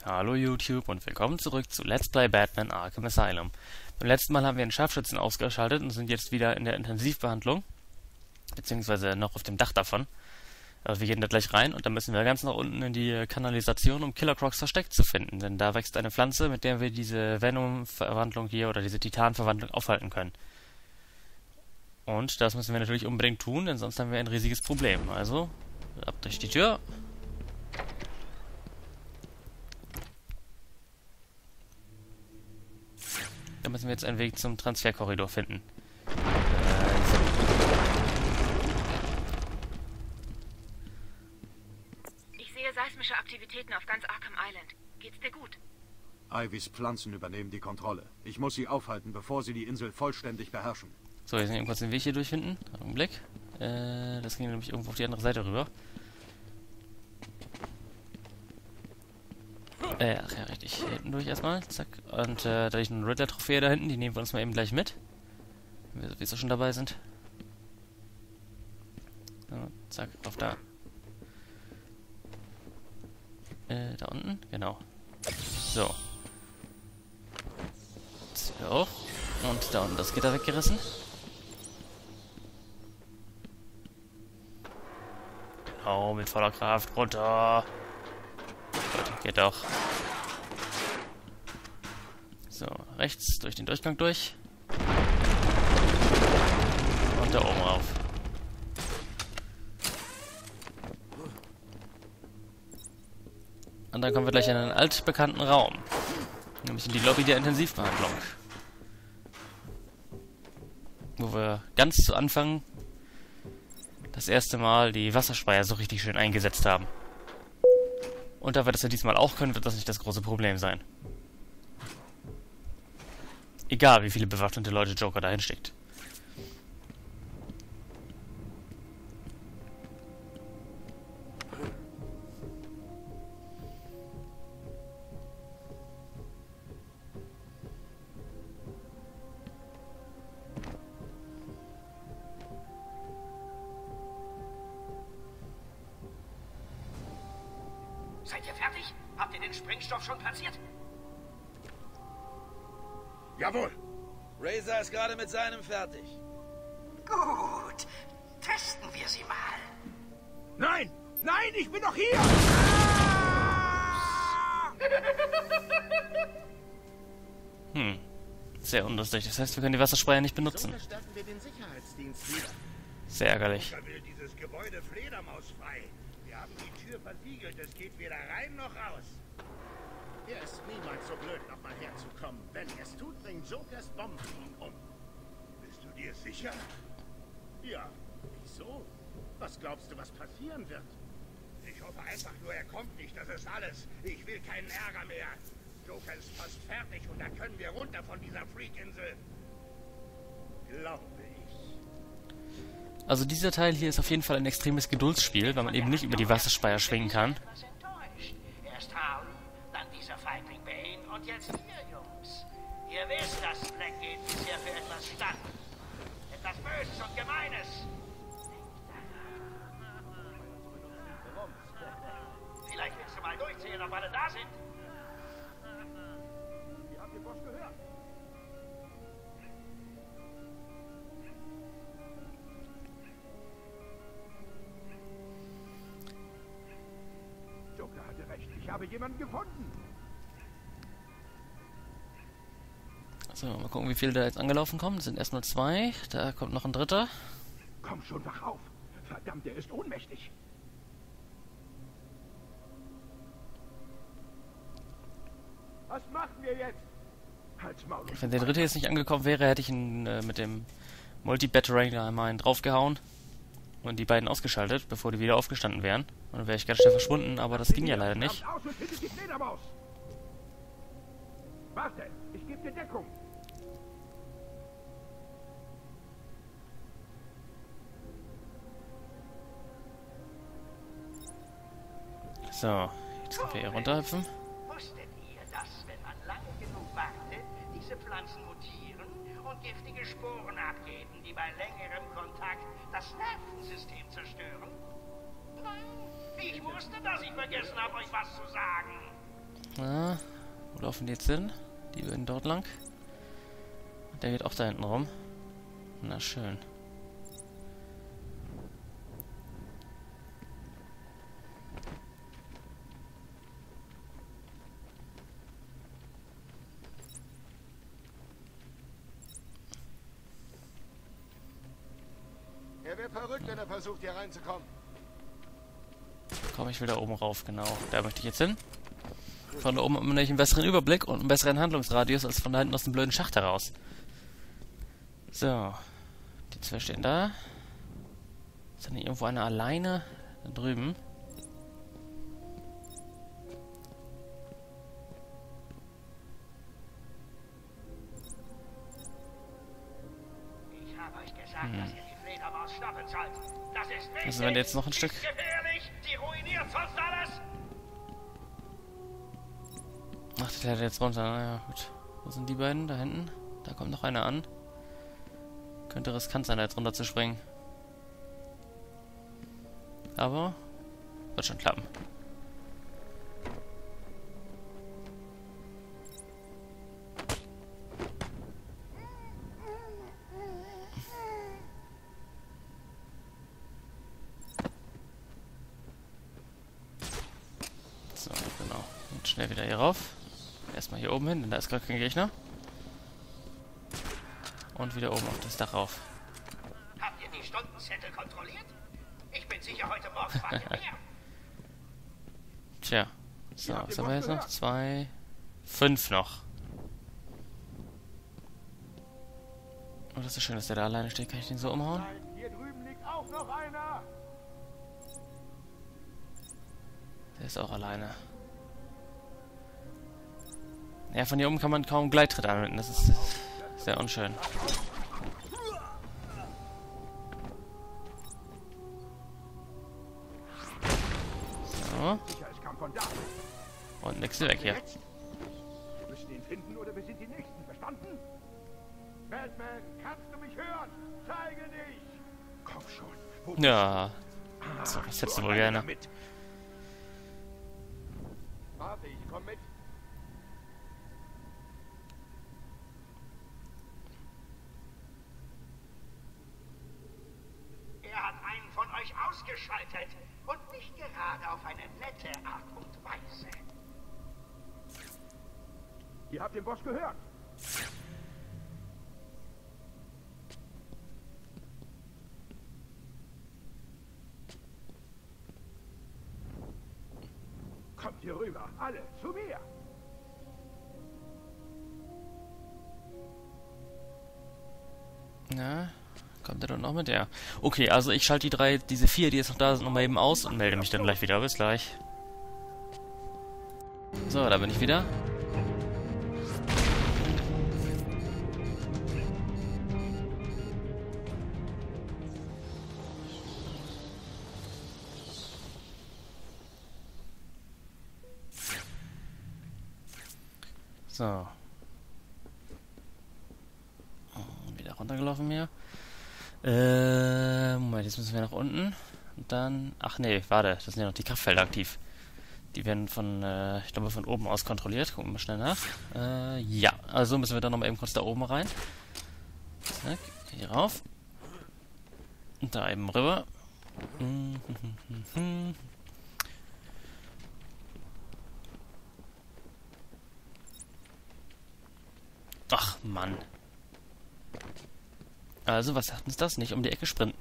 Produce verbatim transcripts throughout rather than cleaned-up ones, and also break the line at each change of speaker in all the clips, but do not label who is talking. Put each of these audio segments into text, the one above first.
Hallo YouTube und willkommen zurück zu Let's Play Batman Arkham Asylum. Beim letzten Mal haben wir einen Scharfschützen ausgeschaltet und sind jetzt wieder in der Intensivbehandlung, beziehungsweise noch auf dem Dach davon. Aber wir gehen da gleich rein und dann müssen wir ganz nach unten in die Kanalisation, um Killer Crocs Versteck zu finden, denn da wächst eine Pflanze, mit der wir diese Venom-Verwandlung hier oder diese Titan-Verwandlung aufhalten können. Und das müssen wir natürlich unbedingt tun, denn sonst haben wir ein riesiges Problem. Also, ab durch die Tür. Da müssen wir jetzt einen Weg zum Transferkorridor finden. Äh, so.
Ich sehe seismische Aktivitäten auf ganz Arkham Island. Geht's dir gut?
Ivys Pflanzen übernehmen die Kontrolle. Ich muss sie aufhalten, bevor sie die Insel vollständig beherrschen.
So, jetzt eben kurz den Weg hier durchfinden. Augenblick. Äh, das ging nämlich irgendwo auf die andere Seite rüber. Äh, ach ja, richtig. Hier hinten durch erstmal. Zack. Und äh, da liegt eine Riddler-Trophäe da hinten. Die nehmen wir uns mal eben gleich mit. Wenn wir sowieso schon dabei sind. So, zack, auf da. Äh, da unten? Genau. So. Jetzt wieder hoch. Und da unten das Gitter weggerissen. Genau, mit voller Kraft runter. Gut, geht auch. So, rechts durch den Durchgang durch. Und da oben rauf. Und dann kommen wir gleich in einen altbekannten Raum. Nämlich in die Lobby der Intensivbehandlung. Wo wir ganz zu Anfang das erste Mal die Wasserspeier so richtig schön eingesetzt haben. Und da wir das ja diesmal auch können, wird das nicht das große Problem sein. Egal, wie viele bewaffnete Leute Joker dahin steckt.
Seid ihr fertig? Habt ihr den Sprengstoff schon platziert?
Jawohl!
Razor ist gerade mit seinem fertig.
Gut. Testen wir sie mal.
Nein! Nein, ich bin doch hier!
Hm. Sehr unlustig. Das heißt, wir können die Wasserspeier nicht benutzen.
So starten wir den Sicherheitsdienst wieder.
Sehr ärgerlich.
Da will dieses Gebäude fledermausfrei. Wir haben die Tür versiegelt, es geht weder rein noch raus.
Er ist niemals so blöd, nochmal herzukommen. Wenn er es tut, bringen Jokers Bomben ihn um.
Bist du dir sicher?
Ja, wieso? Was glaubst du, was passieren wird?
Ich hoffe einfach nur, er kommt nicht, das ist alles. Ich will keinen Ärger mehr. Joker ist fast fertig und da können wir runter von dieser Freakinsel.
Glaube ich.
Also dieser Teil hier ist auf jeden Fall ein extremes Geduldsspiel, weil man eben nicht über die Wasserspeier schwingen kann.
Etwas enttäuscht. Erst Harley, dann dieser Feigling Bane und jetzt ihr, Jungs. Ihr wisst, dass Blackgate bisher für etwas stand. Etwas Böses und Gemeines. Vielleicht willst du mal durchzählen, ob alle da sind.
Ihr habt den Boss gehört. Joker hatte recht. Ich habe jemanden gefunden.
So, mal gucken, wie viele da jetzt angelaufen kommen. Das sind erst nur zwei. Da kommt noch ein dritter.
Komm schon, wach auf. Verdammt, er ist ohnmächtig. Was machen wir jetzt? Halt's Maul.
Wenn der dritte jetzt nicht angekommen wäre, hätte ich ihn äh, mit dem Multi-Batarang da einmal einen draufgehauen und die beiden ausgeschaltet, bevor die wieder aufgestanden wären. Und dann wäre ich ganz schnell verschwunden, aber das ging ja leider nicht.
Aus und findet die Fledermaus. Warte, ich gebe dir Deckung.
So, jetzt können wir hier runterhüpfen.
Wusstet ihr, dass, wenn man lange genug wartet, diese Pflanzen mutieren und giftige Sporen abgeben, die bei längerem Kontakt das Nervensystem zerstören? Nein, ich wusste, dass ich vergessen habe, euch was zu sagen.
Na, wo laufen die jetzt hin? Die würden dort lang. Der geht auch da hinten rum. Na schön.
Er wird verrückt, wenn er versucht, hier reinzukommen.
Komme ich wieder oben rauf, genau. Da möchte ich jetzt hin. Von da oben hat man nämlich einen besseren Überblick und einen besseren Handlungsradius als von da hinten aus dem blöden Schacht heraus. So. Die zwei stehen da. Ist da nicht irgendwo einer alleine? Da drüben.
Ich habe euch gesagt, dass ihr die Fledermaus stoppen sollt. Das ist wichtig.
Also wenn jetzt noch ein Stück.
Ist gefährlich. Die ruiniert sonst alles.
Ach, der klettert jetzt runter. Naja, gut. Wo sind die beiden? Da hinten? Da kommt noch einer an. Könnte riskant sein, da jetzt runter zu springen. Aber wird schon klappen. So, genau. Und schnell wieder hier rauf. Erstmal hier oben hin, denn da ist gar kein Gegner. Und wieder oben auf das Dach rauf.
Habt ihr die Stundenzettel kontrolliert? Ich bin sicher, heute Morgen fahrt ihr mehr.
Tja. So, was haben wir jetzt noch? Zwei. Fünf noch. Oh, das ist schön, dass der da alleine steht. Kann ich den so umhauen?
Nein, hier drüben liegt auch noch einer.
Der ist auch alleine. Ja, von hier oben kann man kaum Gleittritt anwenden. Das ist sehr unschön. So. Und nix weg hier.
Wir müssen ihn finden oder wir sind die Nächsten, verstanden? Batman, kannst du mich hören? Zeige dich! Komm schon.
Ja. So, das hättest du wohl gerne.
Warte, ich komm mit.
Er hat einen von euch ausgeschaltet. Und nicht gerade auf eine nette Art und Weise.
Ihr habt den Boss gehört. Kommt hier rüber, alle, zu mir.
Na, kommt er dann noch mit? Ja. Okay, also ich schalte die drei, diese vier, die jetzt noch da sind, nochmal eben aus und melde mich dann gleich wieder. Bis gleich. So, da bin ich wieder. So. Wieder runtergelaufen hier. Äh, Moment, jetzt müssen wir nach unten. Und dann... Ach nee, warte, das sind ja noch die Kraftfelder aktiv. Die werden von, äh, ich glaube, von oben aus kontrolliert. Gucken wir mal schnell nach. Äh, ja, also müssen wir dann nochmal eben kurz da oben rein. Zack, hier rauf. Und da eben rüber. Ach, Mann. Also, was sagt uns das? Nicht um die Ecke sprinten.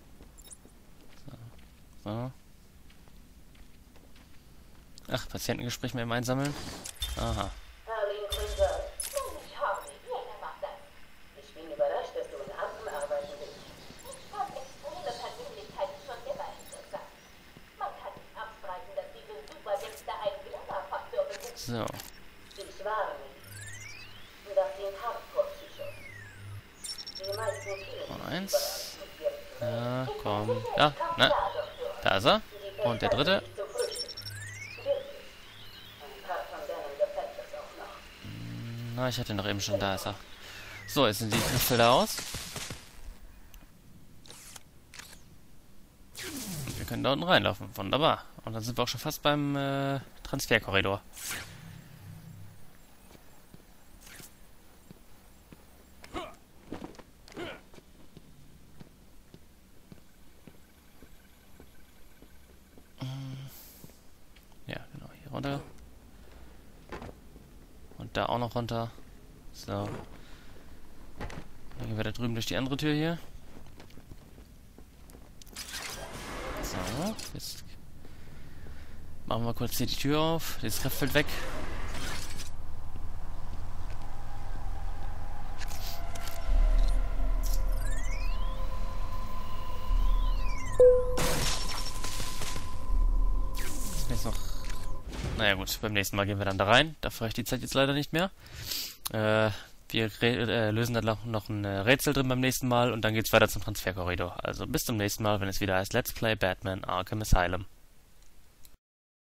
So. So. Ach, Patientengespräch mehr im Einsammeln. Aha.
Harleen Quinzel. Mensch, Harley, wer macht das? Ich bin überrascht, dass du in Arkham arbeiten willst. Ich habe extreme Persönlichkeiten schon immer interessant. Man kann nicht abstreiten, dass diese Superwächter einen Glamour-Faktor besitzen.
So.
Ich warne dich. Das sind Hardcore-Psychos. Die meisten Tiere.
Eins. Ja, komm. Ja, na. Da ist er. Und der dritte. Na, ich hatte noch eben schon, da ist er. So, jetzt sind die Kraftfelder aus. Und wir können da unten reinlaufen. Wunderbar. Und dann sind wir auch schon fast beim äh, Transferkorridor. Warte. Und da auch noch runter. So. Dann gehen wir da drüben durch die andere Tür hier. So, jetzt machen wir kurz hier die Tür auf. Das Kraft fällt weg. Jetzt noch. Naja gut, beim nächsten Mal gehen wir dann da rein. Dafür reicht die Zeit jetzt leider nicht mehr. Äh, wir äh, lösen dann noch, noch ein Rätsel drin beim nächsten Mal und dann geht's weiter zum Transferkorridor. Also bis zum nächsten Mal, wenn es wieder heißt Let's Play Batman Arkham Asylum.